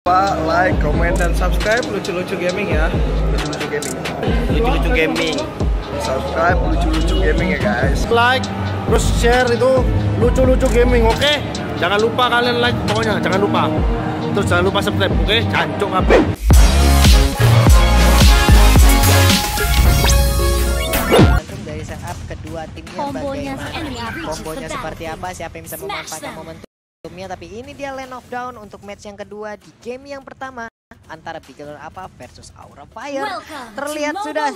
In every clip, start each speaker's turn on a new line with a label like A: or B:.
A: Like, komen, dan subscribe Lucu-Lucu Gaming ya. Lucu-Lucu Gaming.
B: Lucu-lucu gaming.
A: Subscribe Lucu-Lucu Gaming ya guys.
C: Like, terus share itu Lucu-Lucu Gaming, oke? Jangan lupa kalian like pokoknya, jangan lupa. Terus jangan lupa subscribe, oke? Cancuk apa?
D: Dari setup kedua timnya kombonya seperti apa, siapa yang bisa memanfaatkan momentumnya. Tapi ini dia Land of Dawn untuk match yang kedua di game yang pertama antara Bigetron Alpha versus Aura Fire. Terlihat sudah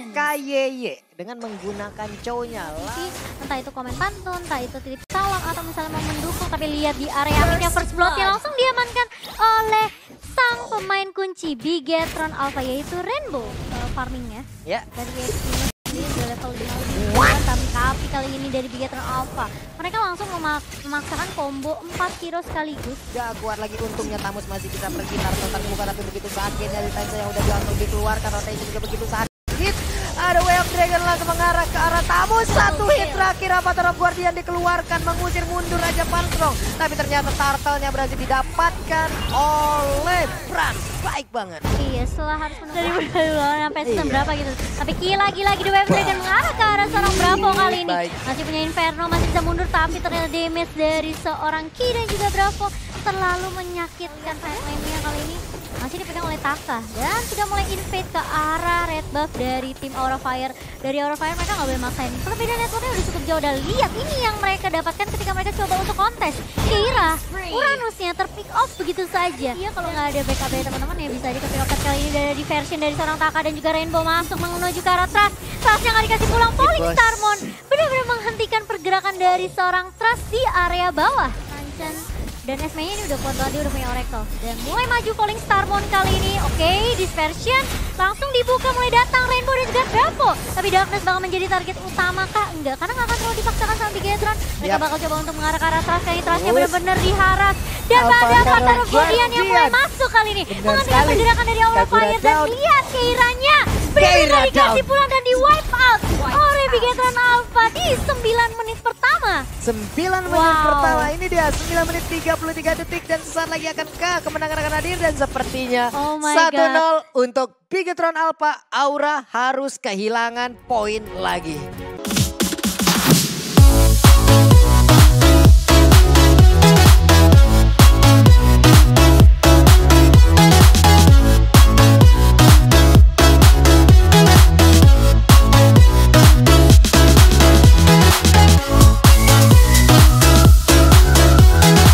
D: KYY dengan menggunakan cownya lah.
E: Entah itu komen pantun, entah itu titip salam atau misalnya mau mendukung, tapi lihat di area midnya first bloodnya langsung diamankan oleh sang pemain kunci Bigetron Alpha, yaitu Rainbow. Farmingnya dari EXP ini udah level 5 tapi kali ini dari Bigetron Alpha mereka langsung memaksakan combo 4 hero sekaligus.
D: Gak kuat lagi, untungnya Tamus masih bisa pergi Tartotan bukan, tapi begitu sakitnya di Tamus yang udah langsung dikeluarkan. Rotation juga begitu sakit. Ada Way of Dragon langsung mengarah ke arah Tamus. Satu hit terakhir Avatar of Guardian dikeluarkan, mengusir mundur aja Panstrong. Tapi ternyata turtle-nya berhasil didapatkan oleh Bran. Baik banget.
E: Iya, setelah harus menunggu dari sampai season berapa gitu. Tapi gila-gila The Way of Dragon mengarah ke arah seorang Bravo kali ini. Masih punya Inferno, masih bisa mundur, tapi ternyata damage dari seorang Ki dan juga Bravo terlalu menyakitkan. Frontline-nya kali ini masih dipegang oleh Taka dan sudah mulai invade ke arah red buff dari tim Aura Fire. Dari Aura Fire mereka nggak boleh maksain. Perbedaan networknya udah cukup jauh. Dan lihat ini yang mereka dapatkan ketika mereka coba untuk kontes. Kira Uranusnya terpick off begitu saja. Iya, kalau nggak ada backup dari teman-teman ya bisa di pick kali ini dari diversion dari seorang Taka dan juga Rainbow masuk menuju ke arah Trust. Trustnya nggak dikasih pulang. Falling Starmon benar-benar menghentikan pergerakan dari seorang Trust di area bawah. Dan SME-nya ini udah kuat banget, dia udah punya Oracle. Dan mulai maju Falling Starmon kali ini. Oke, Dispersion langsung dibuka, mulai datang Rainbow dan juga Bravo. Tapi Darkness bakal menjadi target utama kah? Enggak, karena nggak akan terlalu dipaksakan sama Bigetron. Mereka bakal coba untuk mengarah ke arah Trust. Kali ini Trustnya benar-benar diharas. Dan ada Avatar of Guardian yang mulai masuk kali ini. Mengambil pergerakan dari Aura Fire. Dan lihat Keiranya benar-benar dikasih pulang dan di wipe out oleh Bigetron Alpha di 9 menit pertama.
D: 9 menit pertama, ini dia 9 menit 33 detik dan sesaat lagi akankah kemenangan akan hadir. Dan sepertinya 1-0 untuk Bigetron Alpha. Aura harus kehilangan poin lagi.